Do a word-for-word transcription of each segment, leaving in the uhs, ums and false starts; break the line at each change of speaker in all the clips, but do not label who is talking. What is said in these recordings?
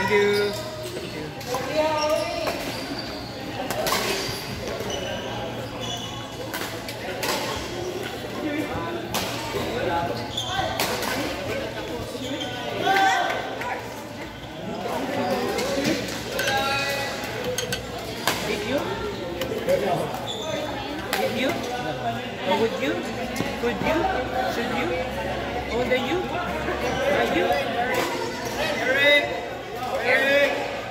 Thank you. Did you? Did you? Or would you? Could you? Should you? How old are you? Are you? Eric! Eric!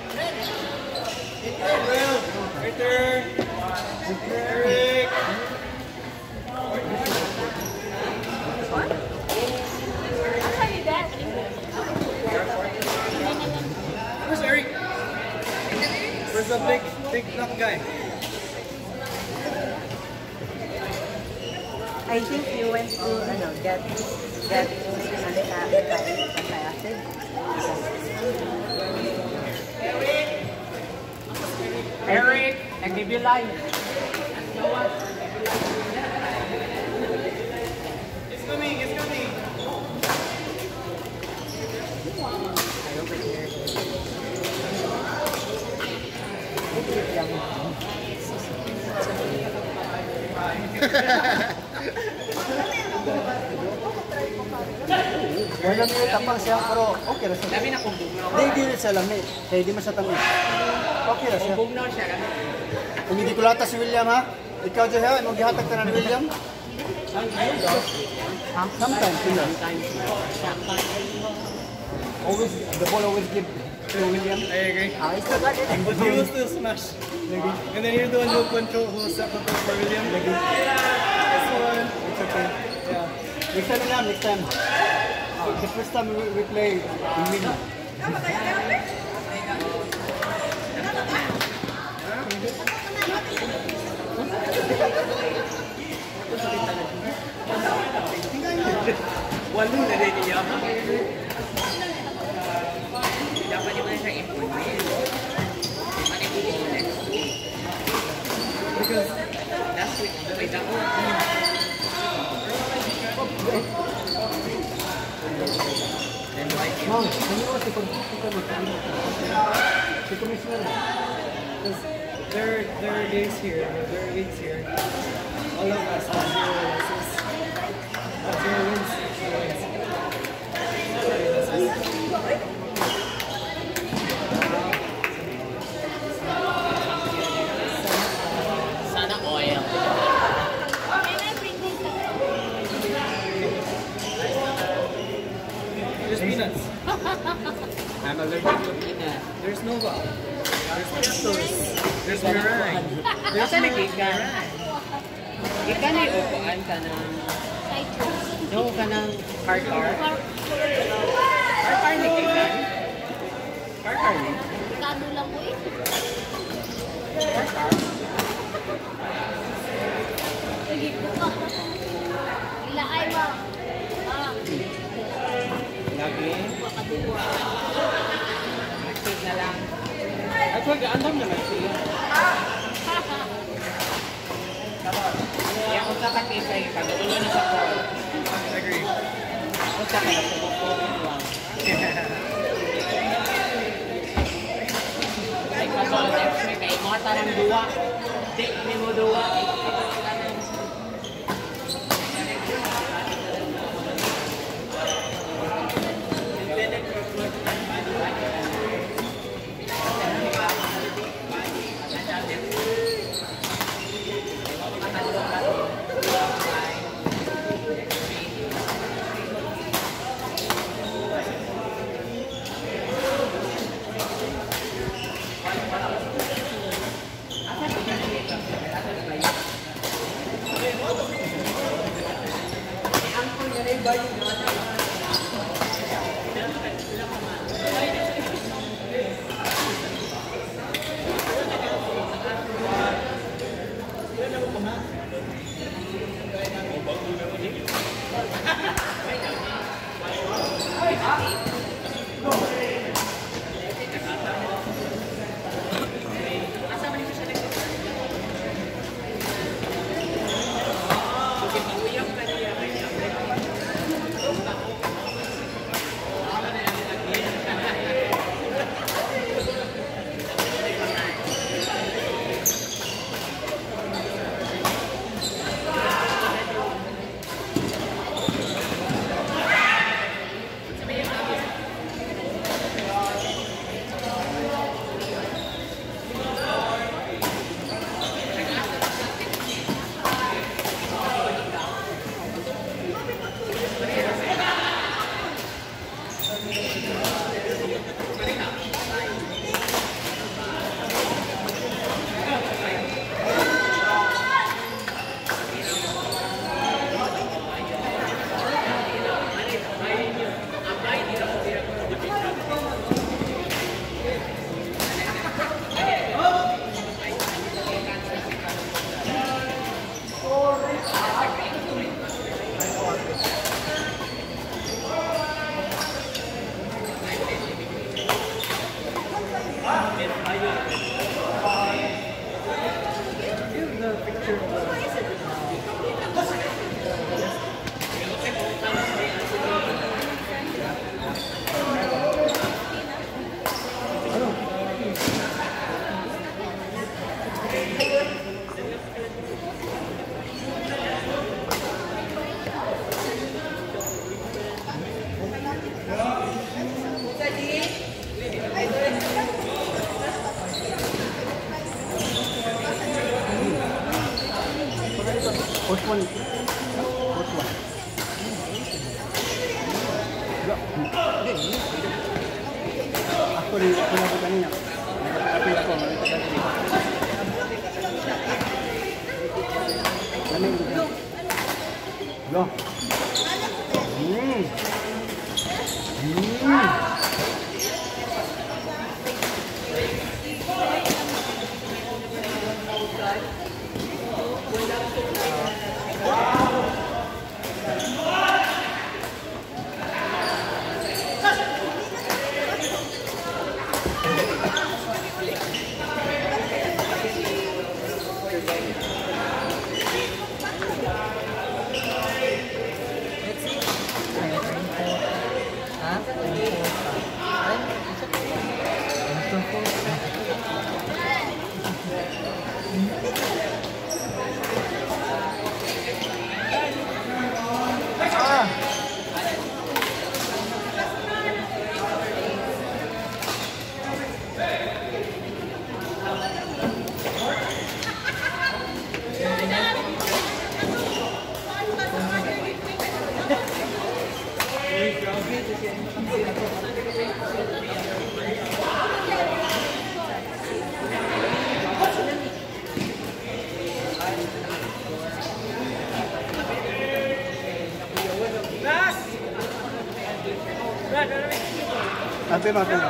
Right there! Eric! Where's Eric? Where's the big, big black guy?
I think you went to ano, get get anti-acid.
Eric, I give you life. It's coming, it's coming.
Wala may tapang siya, pero okay na siya.
Labi na kung bugnaw.
Hindi, hindi siya lamig. Kaya hindi masatamis. Okay na siya.
Kung bugnaw siya kami.
Kung hindi kulata si William, ha? Ikaw dyan, ha? Imong gihatag ka na ni William? Sometimes, William. Always, the ball always give to William.
I agree.
Ah, it's not like it.
But he will still smash. And then you're the one who control, who set control for William. This one.
It's okay.
Yeah.
Next time, William, next time. The first time we, we play, we win.
Walo na rin niya. Dapat niyo na siyang improvement. Because last week, may dako.
Mom, can you also continue to commissioner?
Because there, there are days here, there are weeks here. All of us have zero losses. Have zero wins. Zero wins. Sana oil. There's peanuts. I'm allergic to peanut. There's Nova. There's Mentos. There's meringue. There's meringue. Ika na yung upuan ka ng... No, ka ng car-car. Car-car ni Ika. Car-car ni?
Kado lang po eh.
Car-car.
Sige po ka. Ila ay ma. Ah.
Lagi.
Makaduwa.
Nag-save na lang. At wag, andam naman siya. Kaya kung sa kakisa yung pag-ulo na sa call. Agree. Kung sa kaya sa bukod lang. Ay, kasol next week ay mga tarang duwa. Di, ni mo duwa.
Which one? Which one? Actually, ako na po kanina. Nagkakapi ako, nagkakapi. Lamig ko. Go. Mmm. Mmm. Ate mo, ate mo.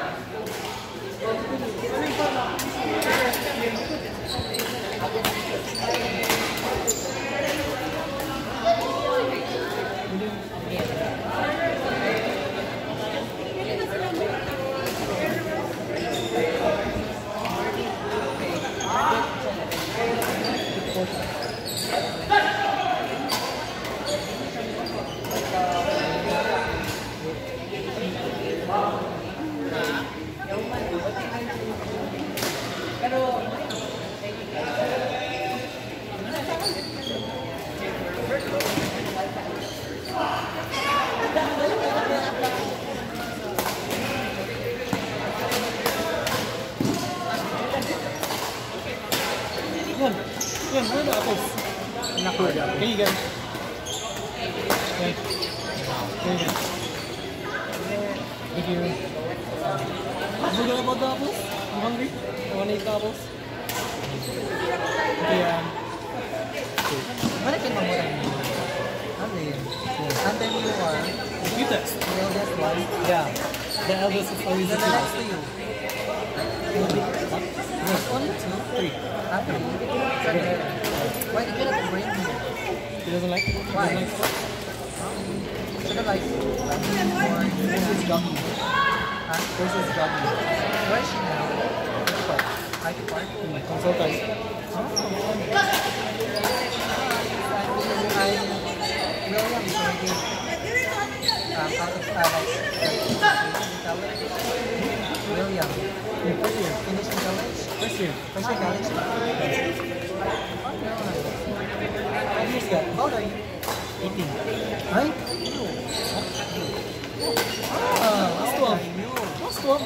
Yan. Yan, where are the apples?
Naku,
Here you go. Okay. Here you go. Thank you. You forgot about the apples? I'm hungry. I want to eat the apples. Okay, um,
Mana kayo mamura niyo? Ano yun? And then you are
you test.
the eldest one.
Yeah. The eldest is always the
Then the next
cheapest.
to you.
Yes.
Only two?
Three.
Ah, three. Then, why did you not bring me?
He doesn't like it? He
Why?
doesn't like it?
Should have like, like more.
This is Gummy.
Huh?
This is Gummy.
Where is she now? Which part? I T Park?
Consultant.
I'm William Jordan. Um, out of uh, like college. William.
Yeah, first year.
Finished in college.
First year.
First year college.
Five years ago.
How old are you?
eighteen.
Hi.
Ah, last twelve. Last twelve.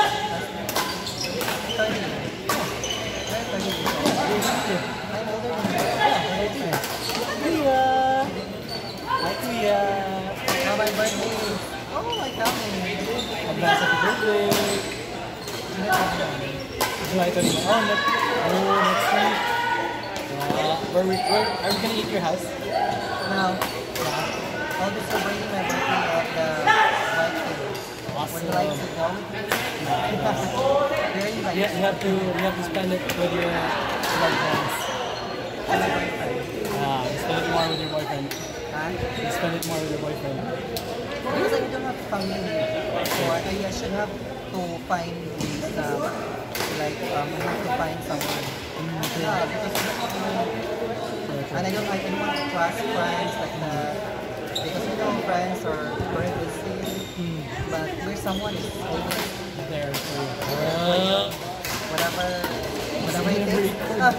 thirty. Very thirty. I'm older than you.
Yeah, Kuya. Hi, Kuya.
Now my birthday. Oh, my coming.
Happy
advance happy birthday. July twenty-one. Oh, next, oh, next week. Uh, where we, where, are we gonna eat your house?
Now, I'll be celebrating my birthday at the White Field. Would you like to go with me? Very
You,
nice.
you have to, you have to spend it with your loved ones.
And my boyfriend.
Ah, you spend it more with your boyfriend.
Huh?
You spend it more with your boyfriend.
Because I don't have family. So I, I should have to find ways na, like, um, I have to find someone. Yeah, because I don't know. And I don't, I don't want to trust friends like that. Because you know, friends are very busy. But there's someone is always
There, so, uh,
whatever, whatever it is. Ah,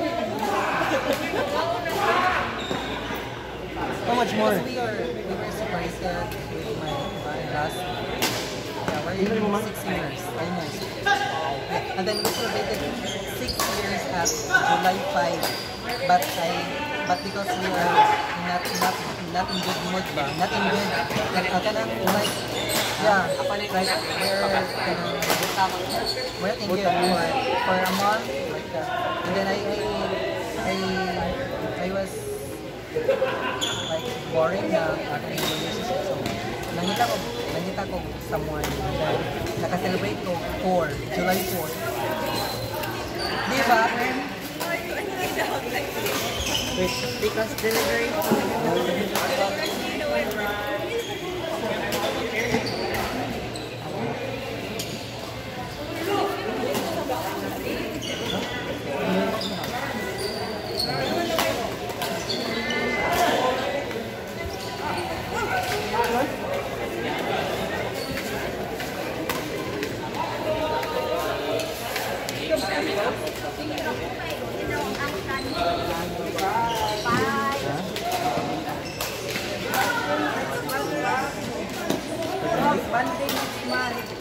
how much more?
because we are, we were separated with my, my last, yeah, we're in six years, almost. Yeah, and then we celebrated six years at July fifth. But I, but because we are not, not, not in good mood ba? Not in good, like, uh, kanang, like, yeah, like, we're, kanang, we're in good for, for a month, like that. And then I, I, I, I was, like, boring na aking relationship. So, nangita ko, nangita ko someone. And then, naka-celebrate ko for July fourth. Di ba?
Because delivery.
Monday next month.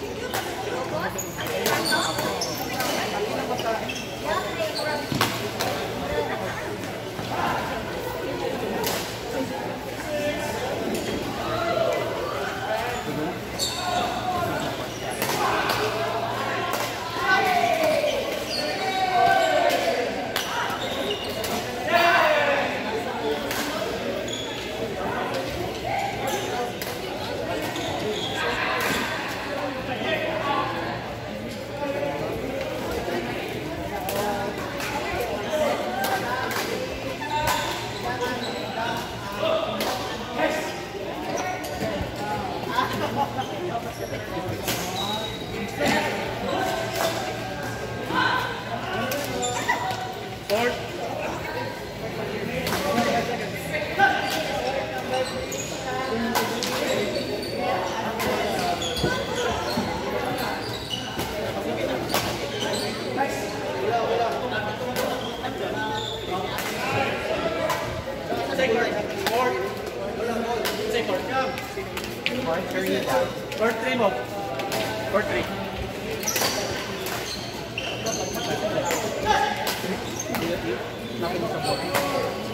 Or three mo. Or three.
Nothing sa board.